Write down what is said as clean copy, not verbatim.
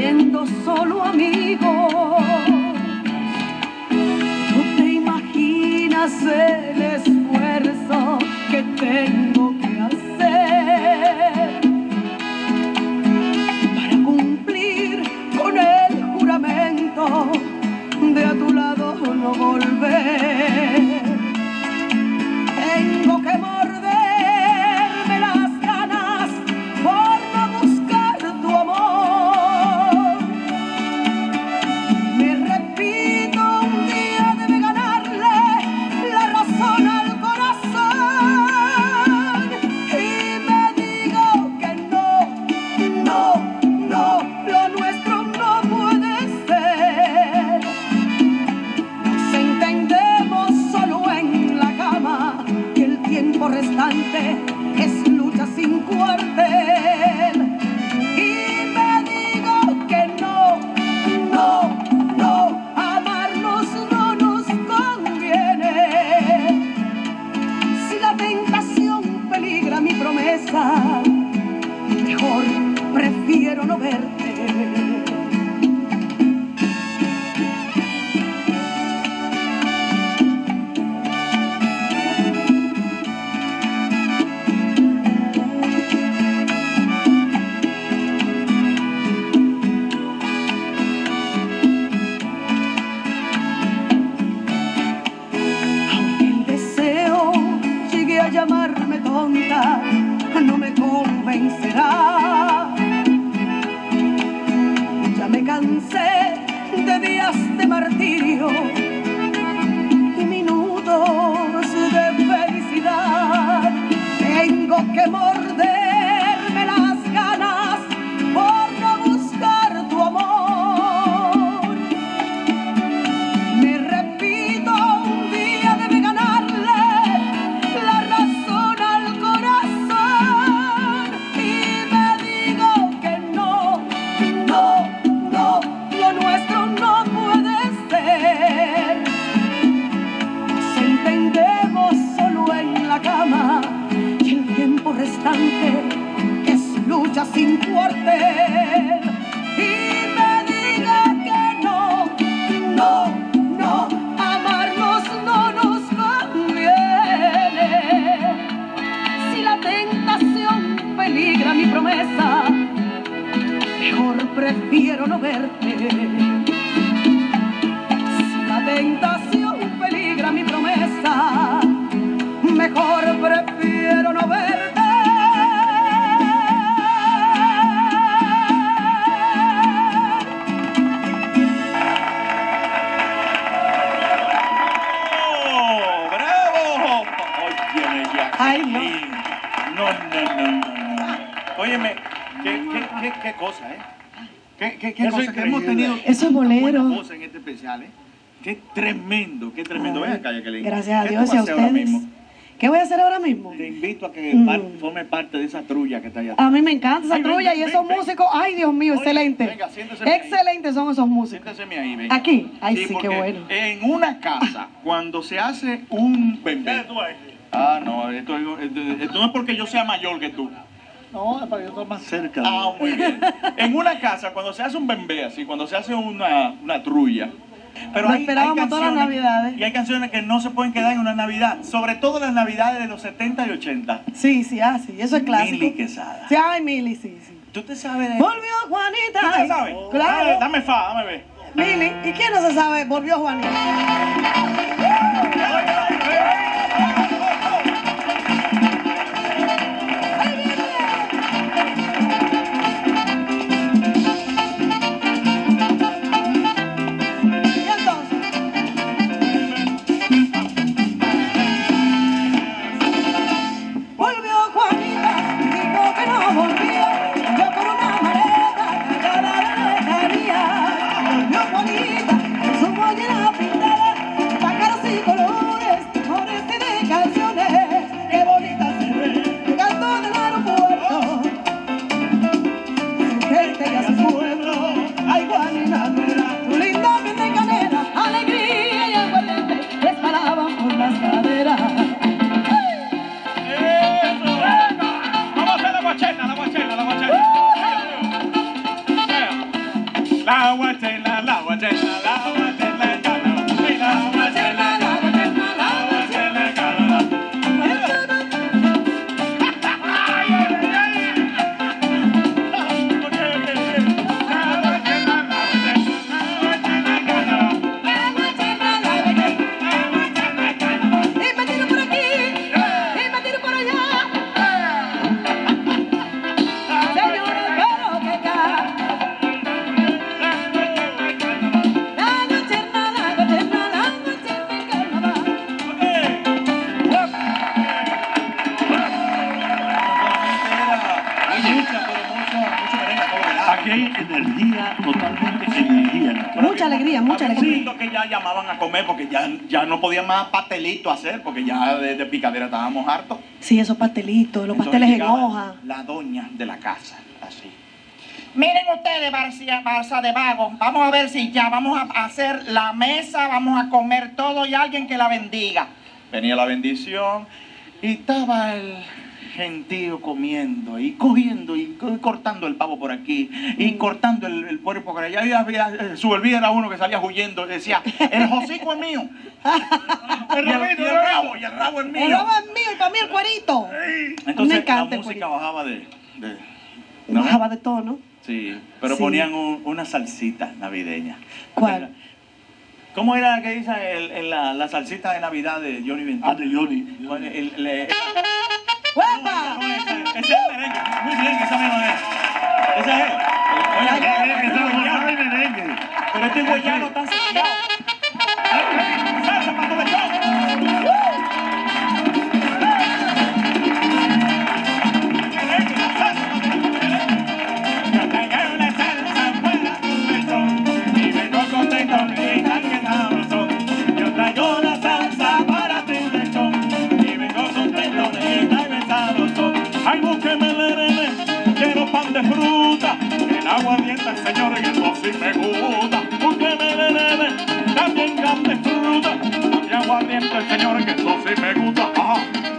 siendo solo amigos. No te imaginas el esfuerzo que tengo que hacer para cumplir con el juramento de a tu lado no volver. Tengo que morderme las ganas por no buscar tu amor. Me repito, un día debe ganarle la razón al corazón. Y me digo que no, no, no, lo nuestro no puede ser. Nos entendemos solo en la cama y el tiempo restante es lucha sin cuartel. Y me digo que no, no, no, amarnos no nos conviene. Si la tentación peligra mi promesa, mejor prefiero no verte. Llamarme tonta no me convencerá. Ya me cansé de días de martirio y minutos de felicidad. Tengo que morderme las ganas por no buscar tu amor. Me repito, un día debe ganarle la razón al corazón. Y me digo que no, no, no, lo nuestro no puede ser. Nos entendemos solo en la cama y el tiempo restante es lucha sin cuartel. Y me diga que no, no, no, amarnos no nos conviene. Si la tentación peligra mi promesa, mejor prefiero no verte. Si la tentación peligra mi promesa, mejor prefiero no verte. Ay, no. No. Óyeme, qué cosa, ¿eh? Qué cosa que hemos tenido. Eso es bolero. Buena voz en este especial, ¿eh? Qué tremendo, qué tremendo. Ven acá, Jacqueline. Gracias a ¿Qué Dios tú y a vas a hacer ahora ustedes. mismo? ¿Qué voy a hacer ahora mismo? Te invito a que forme parte de esa trulla que está allá. A mí me encanta esa Ay, ven, trulla ven, y esos ven. músicos. Ay, Dios mío, Oye, excelente. venga, siénteseme ahí. Excelentes son esos músicos. Siénteseme ahí, ven. ¿Aquí? Ay, sí, qué porque bueno. En una casa, cuando se hace un bebé. Ah, no, esto no es porque yo sea mayor que tú. No, es para que yo esté más cerca. Ah, muy bien. En una casa, cuando se hace un bembé así, cuando se hace una trulla, pero Lo esperábamos todas las navidades. Y hay canciones que no se pueden quedar en una Navidad, sobre todo las Navidades de los 70 y 80. Sí, sí, eso es clásico. Mili Quesada. Sí, ay, Mili, sí. ¿Tú te sabes de Volvió Juanita. ¿Tú te la sabes? Claro. Dame fa, dame ver. Mili, ¿y quién no se sabe? Volvió Juanita. Bonita, su mollera pintada, pájaros y colores. La guachela, la guachela, la guachela, cala. La guachela, la guachela, la guachela, cala. Aquí hay energía, totalmente energía. Mucha alegría, mucha alegría. Siento que ya llamaban a comer porque ya no podían más pastelitos hacer porque ya de picadera estábamos hartos. Sí, esos pastelitos, los Entonces pasteles en llegaba hoja. La doña de la casa, así. Miren ustedes, Barça de Vago, vamos a ver si ya vamos a hacer la mesa, vamos a comer todo y alguien que la bendiga. Venía la bendición y estaba el gentío comiendo y cogiendo y cortando el pavo por aquí y cortando el puerco por allá. Y había, su hervía era uno que salía huyendo y decía, el hocico es mío. y el rabo es mío. El rabo es mío y para mí el cuerito. Entonces Me encanta la el música cuerito. bajaba ¿no? Bajaba de todo, ¿no? Sí, pero Sí. ponían una salsita navideña. ¿Cuál? ¿Cómo era que dice la salsita de Navidad de Johnny Ventura? Ah, de Johnny. Bueno, ¡Huepa! no, ese es el merengue. Muy bien, esa misma es. Esa es. Pero este guayano está sellado. ¡Salsa para tu lechón! Yo traigo una salsa para tu lechón y vengo contento y tan que sabroso. Yo traigo una salsa para tu lechón y vengo contento y tan que sabroso. Ay, búsqueme el herene, quiero pan de fruta, el aguardiente, señor, que eso sí me gusta. Búsqueme el herene, también pan de fruta, y aguardiente, señor, que eso sí me gusta. Ajá.